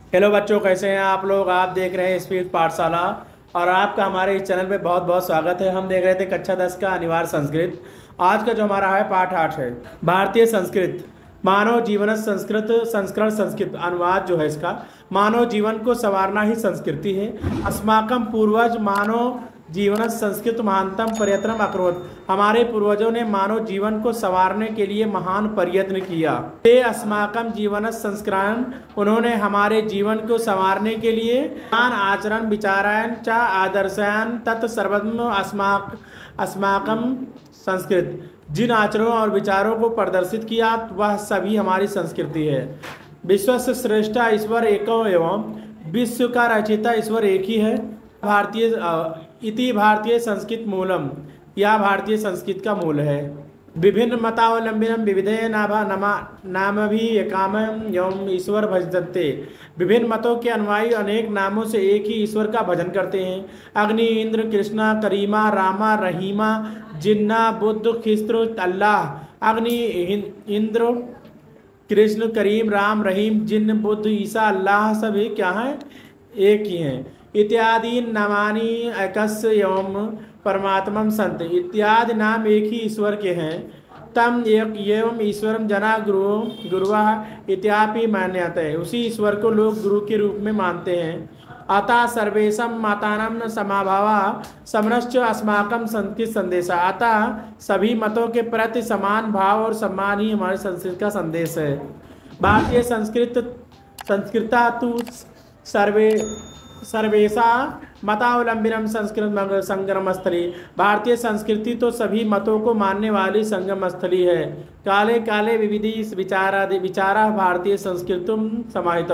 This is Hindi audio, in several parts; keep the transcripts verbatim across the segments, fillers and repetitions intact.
हेलो बच्चों, कैसे हैं आप लोग। आप देख रहे हैं स्पीड पाठशाला और आपका हमारे इस चैनल पे बहुत बहुत स्वागत है। हम देख रहे थे कक्षा दस का अनिवार्य संस्कृत। आज का जो हमारा है पाठ आठ है भारतीय संस्कृत। मानव जीवन संस्कृत संस्करण संस्कृत अनुवाद जो है इसका, मानव जीवन को संवारना ही संस्कृति है। अस्माकम पूर्वज मानव जीवन संस्कृत महानतम प्रयत्न अकरोत। हमारे पूर्वजों ने मानव जीवन को संवारने के लिए महान प्रयत्न किया। ते अस्माकम जीवन संस्करण, उन्होंने हमारे जीवन को संवारने के लिए ज्ञान आचरण विचारायन च आदर्शायन तत्सर्वम अस्माक अस्माकम संस्कृत, जिन आचरणों और विचारों को प्रदर्शित किया वह सभी हमारी संस्कृति है। विश्व से श्रेष्ठ ईश्वर एक एवं विश्व का रचयिता ईश्वर एक ही है। भारतीय इति भारतीय संस्कृत मूलम, यह भारतीय संस्कृत का मूल है। विभिन्न मतावलंबिनम विविधे नाभा नमा नाम भी एकाम एवं ईश्वर भजते। विभिन्न मतों के अनुयायी अनेक नामों से एक ही ईश्वर का भजन करते हैं। अग्नि, इंद्र, कृष्णा, करीमा, रामा, रहीमा, जिन्ना, बुद्ध, खिस्र, अल्लाह। अग्नि, इंद्र, कृष्ण, करीम, राम, रहीम, जिन्न, बुद्ध, ईसा, अल्लाह सभी क्या हैं? एक ही हैं। इत्यादि नामानि एकस्य एवं परमात्मम संत, इत्यादि नाम एक ही ईश्वर के हैं। तम एक एवं ईश्वरम जना गुरु गुरुवा इत्यापि मान्यते, उसी ईश्वर को लोग गुरु के रूप में मानते हैं। अतः सर्वेशम मातानम समाभावा समनश्च अस्माकम संस्कृत संदेश, अतः सभी मतों के प्रति समान भाव और सम्मान ही हमारे संस्कृत का संदेश है। भारतीय संस्कृत संस्कृता तु सर्वे सर्वेशा मतावलंबिनम संस्कृत संगम स्थली, भारतीय संस्कृति तो सभी मतों को मानने वाली संगम स्थली है। काले काले विविधि विचारा विचारा भारतीय संस्कृतम समाहित,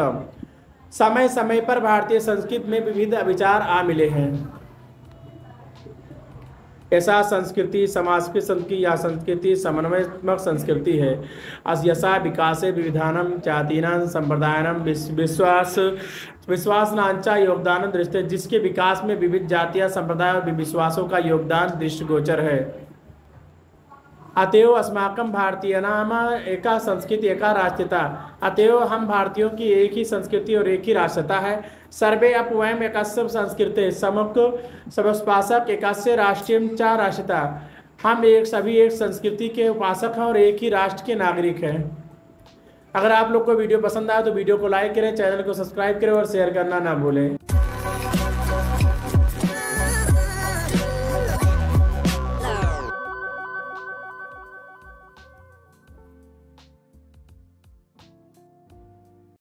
समय समय पर भारतीय संस्कृत में विविध विचार आ मिले हैं। ऐसा संस्कृति समाजकृत संस्कृति या संस्कृति समन्वयात्मक संस्कृति है। यशा विकासे विविधानम जातीनां संप्रदायनम विश्वास विश्वासनांचा योगदान दृष्टि, जिसके विकास में विविध जातियां संप्रदाय और विश्वासों का योगदान दृष्टिगोचर है। अतएव अस्माकम भारतीय नाम एका संस्कृति एका राष्ट्रता, अतएव हम भारतीयों की एक ही संस्कृति और एक ही राष्ट्रता है। सर्वे अपवयम एकस्य संस्कृति समक समस्पासक एकस्य राष्ट्रीय च राष्ट्रता, हम एक सभी एक संस्कृति के उपासक हैं और एक ही राष्ट्र के नागरिक हैं। अगर आप लोग को वीडियो पसंद आए तो वीडियो को लाइक करें, चैनल को सब्सक्राइब करें और शेयर करना ना भूलें।